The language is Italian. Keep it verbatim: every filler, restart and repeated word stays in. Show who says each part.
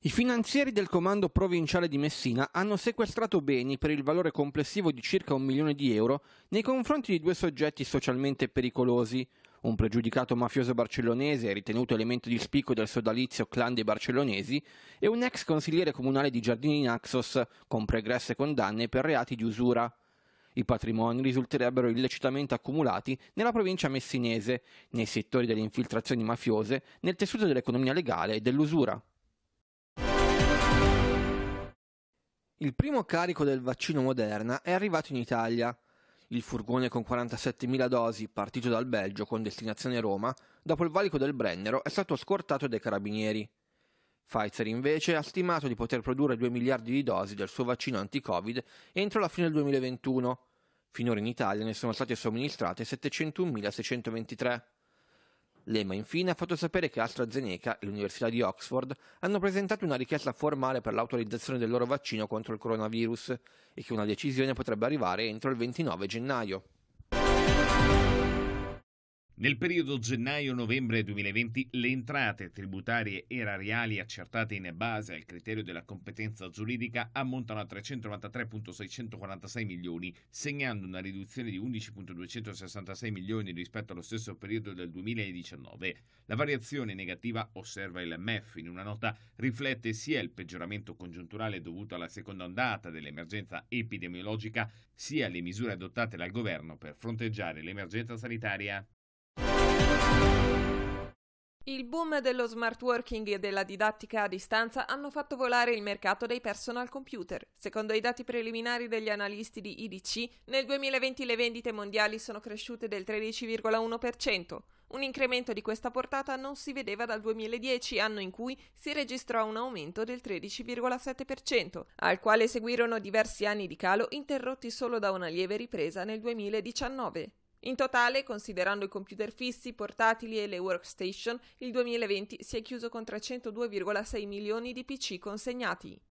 Speaker 1: I finanzieri del comando provinciale di Messina hanno sequestrato beni per il valore complessivo di circa un milione di euro nei confronti di due soggetti socialmente pericolosi, un pregiudicato mafioso barcellonese ritenuto elemento di spicco del sodalizio clan dei barcellonesi e un ex consigliere comunale di Giardini Naxos con pregresse condanne per reati di usura. I patrimoni risulterebbero illecitamente accumulati nella provincia messinese, nei settori delle infiltrazioni mafiose, nel tessuto dell'economia legale e dell'usura. Il primo carico del vaccino Moderna è arrivato in Italia. Il furgone con quarantasettemila dosi, partito dal Belgio con destinazione Roma, dopo il valico del Brennero è stato scortato dai carabinieri. Pfizer invece ha stimato di poter produrre due miliardi di dosi del suo vaccino anti-Covid entro la fine del duemilaventuno. Finora in Italia ne sono state somministrate settecentomilaseicentoventitré. L'E M A infine ha fatto sapere che AstraZeneca e l'Università di Oxford hanno presentato una richiesta formale per l'autorizzazione del loro vaccino contro il coronavirus e che una decisione potrebbe arrivare entro il ventinove gennaio.
Speaker 2: Nel periodo gennaio-novembre duemilaventi le entrate tributarie erariali accertate in base al criterio della competenza giuridica ammontano a trecentonovantatré virgola seicentoquarantasei milioni, segnando una riduzione di undici virgola duecentosessantasei milioni rispetto allo stesso periodo del duemiladiciannove. La variazione negativa, osserva il M E F in una nota, riflette sia il peggioramento congiunturale dovuto alla seconda ondata dell'emergenza epidemiologica, sia le misure adottate dal governo per fronteggiare l'emergenza sanitaria.
Speaker 3: Il boom dello smart working e della didattica a distanza hanno fatto volare il mercato dei personal computer. Secondo i dati preliminari degli analisti di I D C, nel duemilaventi le vendite mondiali sono cresciute del tredici virgola uno per cento. Un incremento di questa portata non si vedeva dal duemiladieci, anno in cui si registrò un aumento del tredici virgola sette per cento, al quale seguirono diversi anni di calo interrotti solo da una lieve ripresa nel duemiladiciannove. In totale, considerando i computer fissi, portatili e le workstation, il duemilaventi si è chiuso con trecentodue virgola sei milioni di P C consegnati.